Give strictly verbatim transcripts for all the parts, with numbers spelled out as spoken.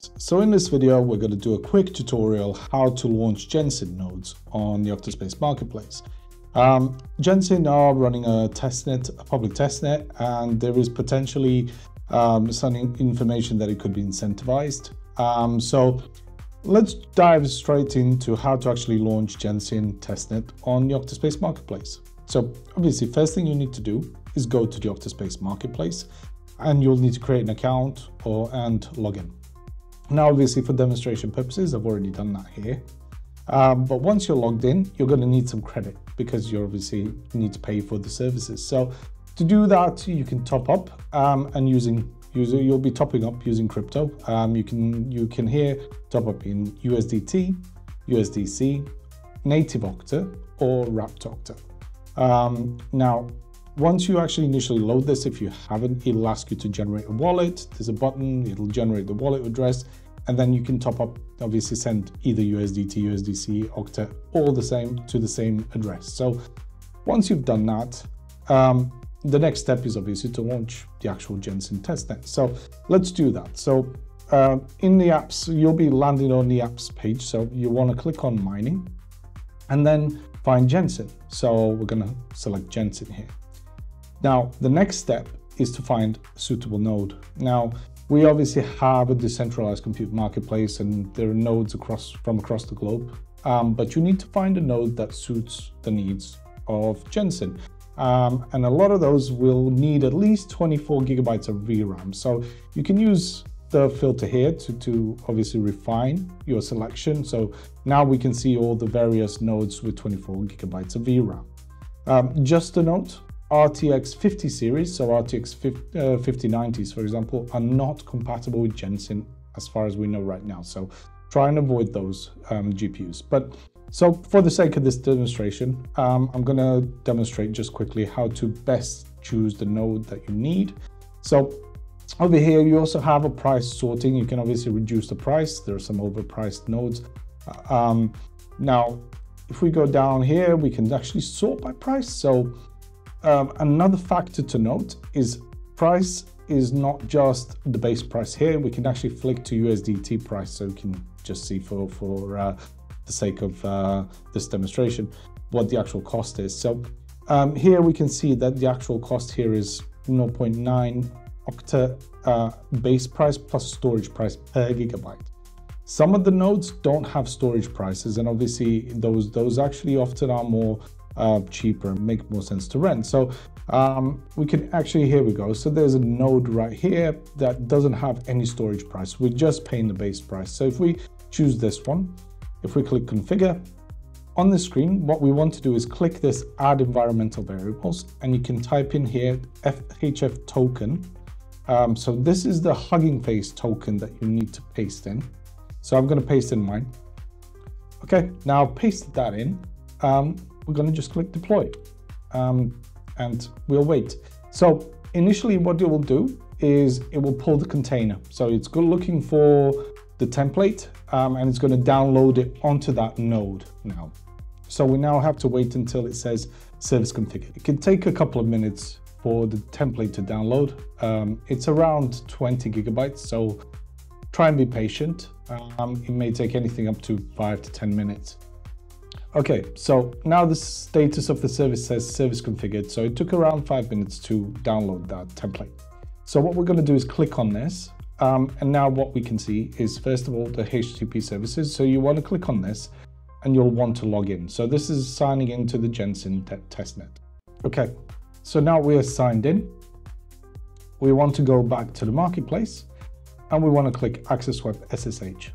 So in this video, we're going to do a quick tutorial how to launch Gensyn nodes on the OctaSpace Marketplace. Um, Gensyn are running a testnet, a public testnet, and there is potentially um, some information that it could be incentivized. Um, so let's dive straight into how to actually launch Gensyn testnet on the OctaSpace Marketplace. So obviously, first thing you need to do is go to the OctaSpace Marketplace, and you'll need to create an account or and log in. Now, obviously, for demonstration purposes, I've already done that here. Um, but once you're logged in, you're going to need some credit because you obviously need to pay for the services. So to do that, you can top up um, and using user you'll be topping up using crypto. Um, you can you can here top up in U S D T, U S D C, native Octa, or wrapped Octa. Um, now, once you actually initially load this, if you haven't, it'll ask you to generate a wallet. There's a button, it'll generate the wallet address, and then you can top up, obviously send either U S D T, U S D C, Octa, all the same to the same address. So once you've done that, um, the next step is obviously to launch the actual Gensyn testnet. So let's do that. So uh, in the apps, you'll be landing on the apps page. So you want to click on mining and then find Gensyn. So we're going to select Gensyn here. Now, the next step is to find a suitable node. Now, we obviously have a decentralized compute marketplace and there are nodes across from across the globe, um, but you need to find a node that suits the needs of Gensyn. Um, and a lot of those will need at least twenty-four gigabytes of V RAM. So you can use the filter here to, to obviously refine your selection. So now we can see all the various nodes with twenty-four gigabytes of V RAM. Um, just a note, R T X fifty series, so R T X fifty nineties, for example, are not compatible with Gensyn as far as we know right now. So try and avoid those um, G P Us. But so for the sake of this demonstration, um, I'm going to demonstrate just quickly how to best choose the node that you need. So over here, you also have a price sorting. You can obviously reduce the price. There are some overpriced nodes. Um, now, if we go down here, we can actually sort by price. So Um, another factor to note is price is not just the base price here. We can actually flick to U S D T price, so we can just see for, for uh, the sake of uh, this demonstration what the actual cost is. So um, here we can see that the actual cost here is zero point nine Octa uh, base price plus storage price per gigabyte. Some of the nodes don't have storage prices, and obviously those, those actually often are more Uh, cheaper and make more sense to rent. So um, we can actually, here we go. So there's a node right here that doesn't have any storage price. We're just paying the base price. So if we choose this one, if we click configure on the screen, what we want to do is click this add environmental variables, and you can type in here F H F token. Um, so this is the Hugging Face token that you need to paste in. So I'm going to paste in mine. Okay, now pasted that in. Um, we're going to just click deploy um, and we'll wait. So initially what it will do is it will pull the container. So it's good looking for the template um, and it's going to download it onto that node now. So we now have to wait until it says service configured. It can take a couple of minutes for the template to download. Um, it's around twenty gigabytes, so try and be patient. Um, it may take anything up to five to ten minutes. Okay, so now the status of the service says service configured. So it took around five minutes to download that template. So what we're going to do is click on this. Um, and now what we can see is, first of all, the H T T P services. So you want to click on this and you'll want to log in. So this is signing into the Gensyn testnet. Okay, so now we are signed in. We want to go back to the marketplace and we want to click Access Web S S H.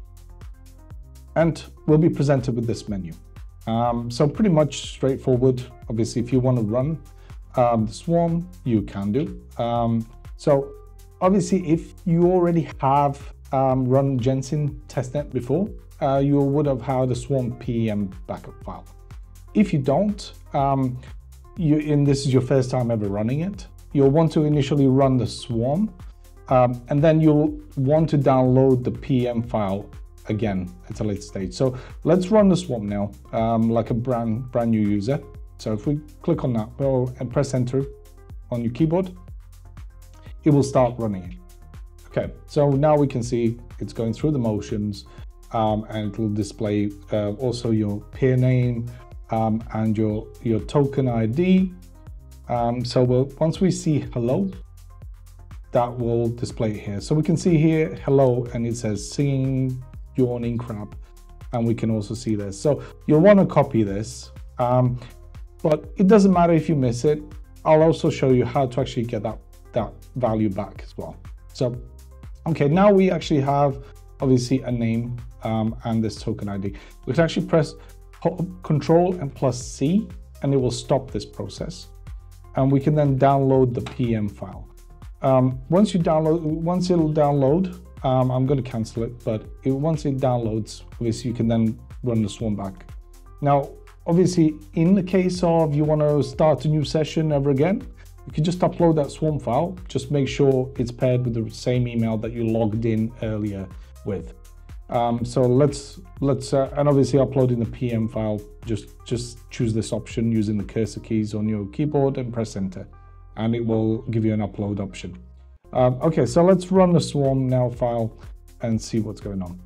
And we'll be presented with this menu. Um, so pretty much straightforward. Obviously, if you want to run um, the swarm, you can do. Um, so obviously, if you already have um, run Gensyn testnet before, uh, you would have had a swarm P M backup file. If you don't, um, you, and this is your first time ever running it, you'll want to initially run the swarm, um, and then you'll want to download the P M file again at a later stage. So let's run the swarm now, um, like a brand brand new user. So if we click on that and press enter on your keyboard, it will start running it. Okay, so now we can see it's going through the motions, um, and it will display uh, also your peer name um, and your, your token I D. Um, so we'll, once we see hello, that will display it here. So we can see here, hello, and it says singing, yawning crab, and we can also see this. So you'll want to copy this, um, but it doesn't matter if you miss it. I'll also show you how to actually get that, that value back as well. So, okay, now we actually have obviously a name um, and this token I D. We can actually press Control and plus C, and it will stop this process. And we can then download the P M file. Um, once you download, once it'll download, um, I'm going to cancel it, but it, once it downloads, obviously you can then run the swarm back. Now, obviously, in the case of you want to start a new session ever again, you can just upload that swarm file. Just make sure it's paired with the same email that you logged in earlier with. Um, so let's let's uh, and obviously uploading the P M file. Just just choose this option using the cursor keys on your keyboard and press enter, and it will give you an upload option. Um, okay, so let's run the swarm now file and see what's going on.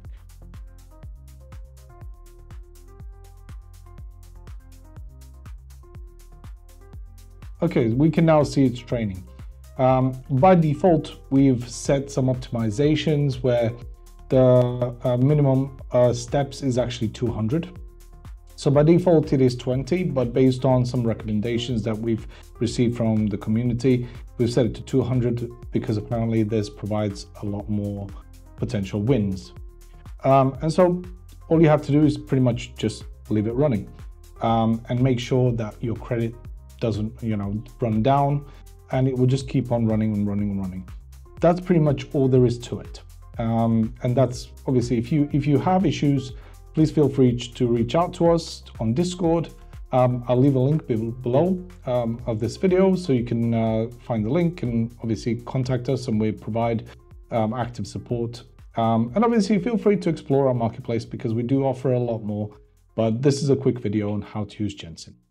Okay, we can now see it's training. Um, by default, we've set some optimizations where the uh, minimum uh, steps is actually two hundred. So by default it is twenty, but based on some recommendations that we've received from the community, we've set it to two hundred because apparently this provides a lot more potential wins. Um, and so all you have to do is pretty much just leave it running um, and make sure that your credit doesn't, you know, run down, and it will just keep on running and running and running. That's pretty much all there is to it. Um, and that's obviously, if you if you have issues, please feel free to reach out to us on Discord. Um, I'll leave a link below um, of this video so you can uh, find the link and obviously contact us, and we provide um, active support. Um, and obviously feel free to explore our marketplace because we do offer a lot more, but this is a quick video on how to use Gensyn.